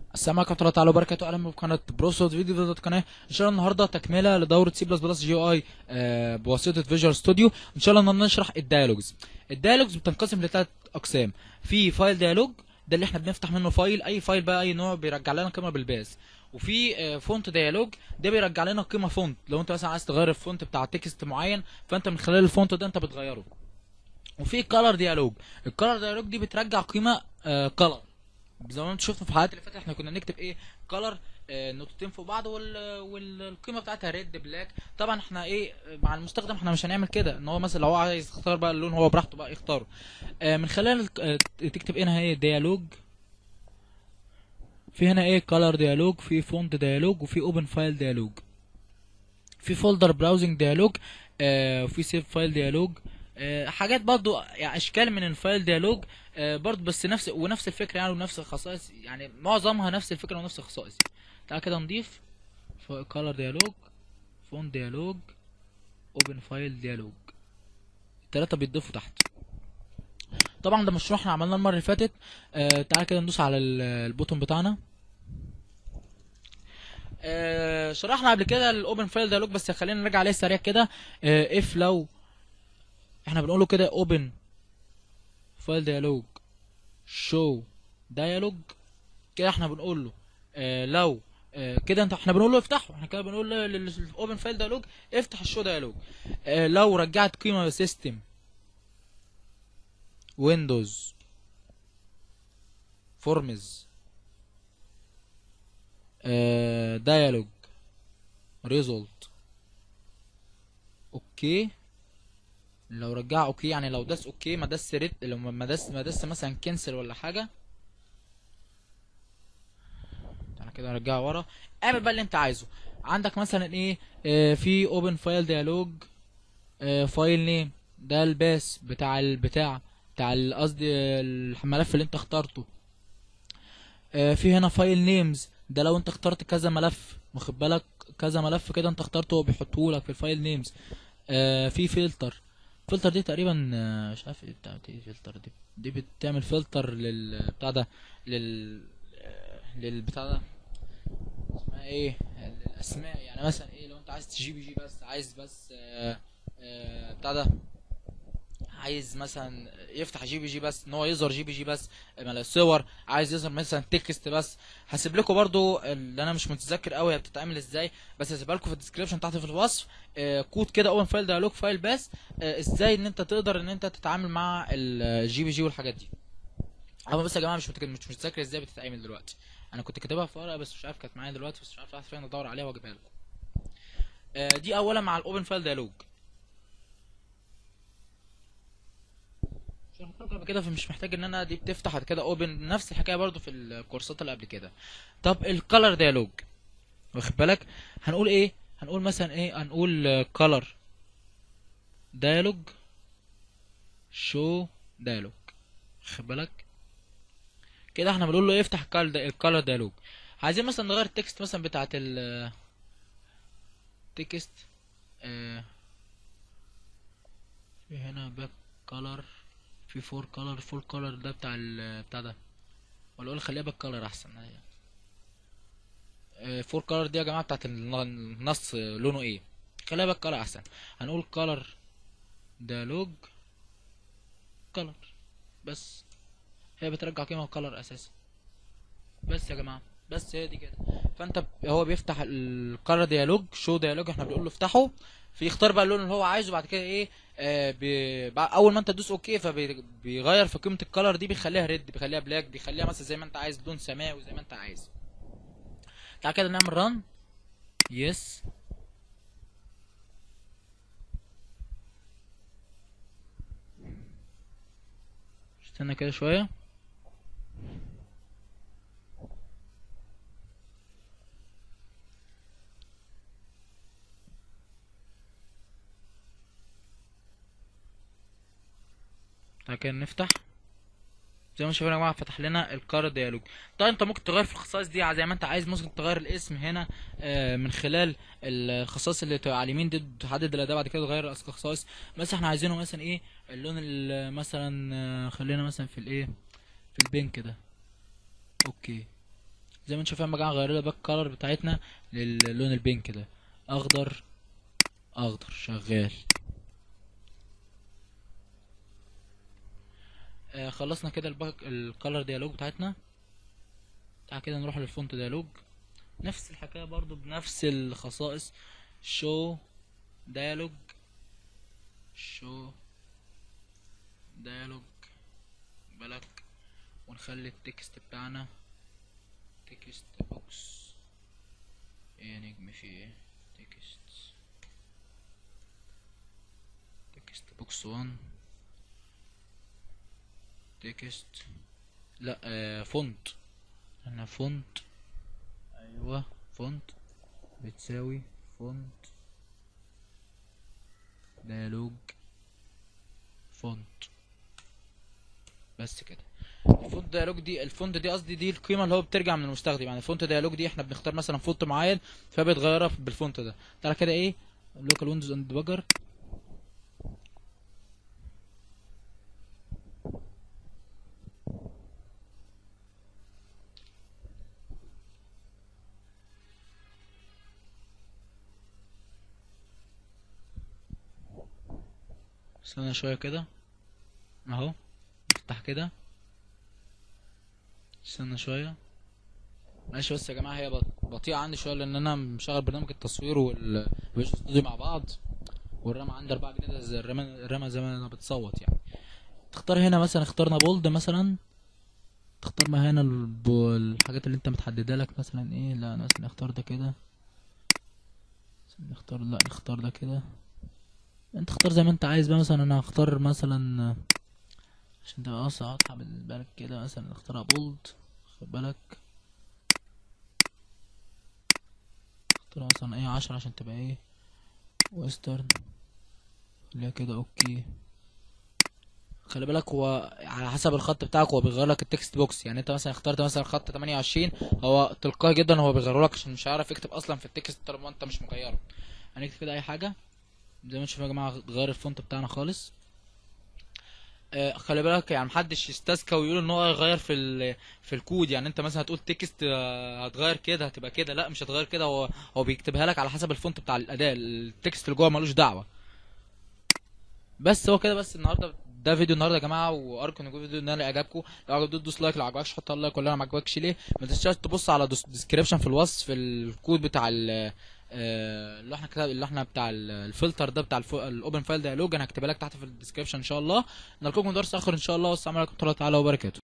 السلام عليكم ورحمة الله تعالى وبركاته. اهلا بكم في قناة بروسوت فيديو دوت قناة. ان شاء الله النهارده تكملة لدورة سي بلس بلس جي اي بواسطة فيجوال ستوديو. ان شاء الله النهارده نشرح الديالوجز. الديالوجز بتنقسم لثلاث اقسام. في فايل ديالوج، ده اللي احنا بنفتح منه فايل، اي فايل بقى اي نوع بيرجع لنا قيمة بالباس. وفي فونت ديالوج، ده بيرجع لنا قيمة فونت. لو انت مثلا عايز تغير الفونت بتاع تكست معين، فانت من خلال الفونت ده انت بتغيره. وفي كلر ديالوج، الكلر ديالوج دي بترجع قيمة كلر. زي ما انتم شفتوا في الحلقات اللي فاتت احنا كنا نكتب ايه كلر، نقطتين فوق بعض والقيمه بتاعتها ريد بلاك. طبعا احنا ايه مع المستخدم احنا مش هنعمل كده، ان هو مثلا لو هو عايز يختار بقى اللون هو براحته بقى يختاره. من خلال تكتب هنا ايه ديالوج. في هنا ايه كلر ديالوج، في فونت ديالوج، وفي اوبن فايل ديالوج، في فولدر براوزنج ديالوج، وفي سيف فايل ديالوج. حاجات برضو يعني اشكال من الفايل ديالوج. برضو بس نفس الفكره يعني، ونفس الخصائص يعني، معظمها نفس الفكره ونفس الخصائص. تعال كده نضيف كولر ديالوج، فون ديالوج، اوبن فايل ديالوج. التلاتة بيتضافوا تحت. طبعا ده مشروع احنا عملناه المره اللي فاتت. تعال كده ندوس على البوتون بتاعنا. شرحنا قبل كده الاوبن فايل ديالوج، بس خلينا نرجع عليه سريع كده. اف لو احنا بنقوله كده اوبن فايل ديالوج شو ديالوج، كده احنا بنقول له لو كده احنا بنقول له افتحه. احنا كده بنقول للاوبن فايل ديالوج افتح الشو ديالوج. لو رجعت قيمه سيستم ويندوز فورمز ديالوج ريزولت اوكي. لو رجع اوكي يعني لو داس اوكي، ما داس ريت، لو ما داس مثلا كنسل ولا حاجه. انا كده ارجعه ورا. اعمل بقى اللي انت عايزه. عندك مثلا ايه في اوبن فايل ديالوج فايل نيم، ده الباس بتاع قصدي الملف اللي انت اخترته. في هنا فايل نيمز، ده لو انت اخترت كذا ملف، واخد بالك كذا ملف كده انت اخترته هو بيحطه لك في الفايل نيمز. في فلتر دي تقريبا مش عارف ايه بتاعت ايه فلتر دي بتعمل فلتر للبتاع ده، لل للبتاع ده اسمها ايه، الاسماء يعني. مثلا ايه لو انت عايز جي بي جي بس، عايز بس بتاع ده، عايز مثلا يفتح جي بي جي بس، ان هو يظهر جي بي جي بس صور، عايز يظهر مثلا تكست بس. هسيب لكم برضو اللي انا مش متذكر قوي هي بتتعمل ازاي، بس هسيبها لكم في الديسكربشن تحت في الوصف. كود كده اوبن فايل ديالوج فايل بس. ازاي ان انت تقدر ان انت تتعامل مع الجي بي جي والحاجات دي. اما بس يا جماعه مش متذكر ازاي بتتعمل دلوقتي. انا كنت كاتبها في ورقه بس مش عارف كانت معايا دلوقتي، بس مش عارف فين ادور عليها واجيبها لكم. دي اولا مع الاوبن فايل ديالوج. شرحت لكم قبل كده، فمش محتاج ان انا دي بتفتح بعد كده اوبن، نفس الحكايه برضو في الكورسات اللي قبل كده. طب الكالر ديالوج، واخد بالك هنقول ايه؟ هنقول مثلا ايه، هنقول كالر ديالوج شو ديالوج، واخد بالك كده احنا بنقول له إيه؟ افتح الكالر ديالوج. عايزين مثلا نغير التكست مثلا بتاعت التكست. اه في هنا باك كالر، في فور كالر، فول كالر ده بتاع بتاع ده، ولا اقول خليها باك كالر احسن. فور كولر دي يا جماعه بتاعت النص لونه ايه، خليها باك كولر احسن. هنقول كولر ديالوج كولر بس، هي بترجع قيمه كولر اساسا. بس يا جماعه بس هي دي كده. فانت هو بيفتح الكولر ديالوج شو ديالوج، احنا بنقول له افتحه، في يختار بقى اللون اللي هو عايزه. بعد كده ايه اول ما انت تدوس اوكي فبيغير في قيمه الكولر دي، بيخليها ريد، بيخليها بلاك، بيخليها مثلا زي ما انت عايز، لون سماوي زي ما انت عايز. تعال كده نعمل ران. يس. استنى كده شويه. تعال كده نفتح. زي ما شايفين يا جماعه فتح لنا الكار ديالوج. طيب انت ممكن تغير في الخصائص دي زي ما انت عايز. ممكن تغير الاسم هنا من خلال الخصائص اللي تبقى على اليمين دي، تحدد الاداء. بعد كده تغير الخصائص. مثلا احنا عايزينه مثلا ايه اللون مثلا خلينا مثلا في الايه، في البينك ده. اوكي زي ما انت شايف، لما جاي نغير الباك كلر بتاعتنا للون البينك ده، اخضر اخضر شغال. خلصنا كده الباك الكلر ديالوج بتاعتنا. تعالى كده نروح للفونت ديالوج، نفس الحكايه برضو بنفس الخصائص. شو ديالوج، شو ديالوج بلاك، ونخلي التكست بتاعنا تكست بوكس. ايه يا نجم في ايه؟ تكست بوكس 1 تكست، لا فونت. انا فونت، ايوه فونت بتساوي فونت ديالوج فونت. بس كده. الفونت ديالوج دي، الفونت دي قصدي دي القيمه اللي هو بترجع من المستخدم. يعني الفونت ديالوج دي احنا بنختار مثلا فونت معين فبيتغيرها بالفونت ده. تعالى كده ايه، لوكال ويندوز اند ديباجر. استنى شويه كده اهو، نفتح كده. استنى شويه، معلش بس يا جماعه هي بطيئه عندي شويه لان انا مشغل برنامج التصوير والفيجوال ستوديو مع بعض، والرام عندي 4 جنيه زي الرامه زي ما انا بتصوت يعني. تختار هنا مثلا، اخترنا بولد مثلا، تختار ما هنا الحاجات اللي انت متحددها لك مثلا ايه. لا مثلا نختار ده كده، نختار، لا نختار ده كده. انت اختار زي ما انت عايز بقى. مثلا انا هختار مثلا عشان تبقى اصلا واضحة بالنسبة لك كده، مثلا نختارها بولد، خد بالك. اختار مثلا ايه 10 عشان تبقى ايه ويسترن، خليها كده اوكي. خلي بالك هو على حسب الخط بتاعك هو بيغير لك التكست بوكس. يعني انت مثلا اخترت مثلا خط 28، هو تلقائي جدا هو بيغيره لك عشان مش هيعرف يكتب اصلا في التكست طالما انت مش مغيره. هنكتب كده اي حاجه زي ما انتم شايفين يا جماعه، غير الفونت بتاعنا خالص. خلي بالك يعني محدش يستذكى ويقول ان هو هيغير في الكود. يعني انت مثلا هتقول تكست هتغير كده هتبقى كده، لا مش هتغير كده. هو بيكتبها لك على حسب الفونت بتاع الاداة، التكست اللي جوه ملوش دعوه. بس هو كده بس النهارده. ده فيديو النهارده يا جماعه، وارجو ان يكون فيديو ان انا عجبكم. لو عجبك دوس لايك، لو عجبكش حط لايك، ولا ما عجبكش ليه. ما تنساش تبص على ديسكريبشن في الوصف في الكود بتاع اللي احنا كتب، اللي احنا بتاع الفلتر ده بتاع الاوبن فايل ديالوج. انا هكتبها لك تحت في الديسكريبشن ان شاء الله. نلقاكم درس اخر ان شاء الله، والسلام عليكم ورحمه الله تعالى وبركاته.